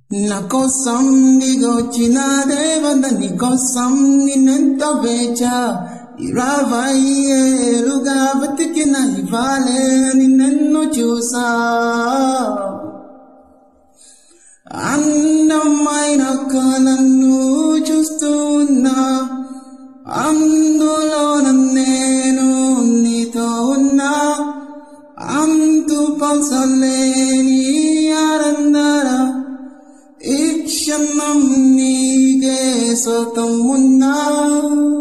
nakossam digochina devanda nakossam ninenta vecha iravaiye luga batikina ivale ninenno chusa అందమైన కళను చూస్తున్నా అందులో నేను నీతో ఉన్నా అంతు పంచలేని ఆనందర ఈ క్షణం నీకే సొంతం ఉన్నా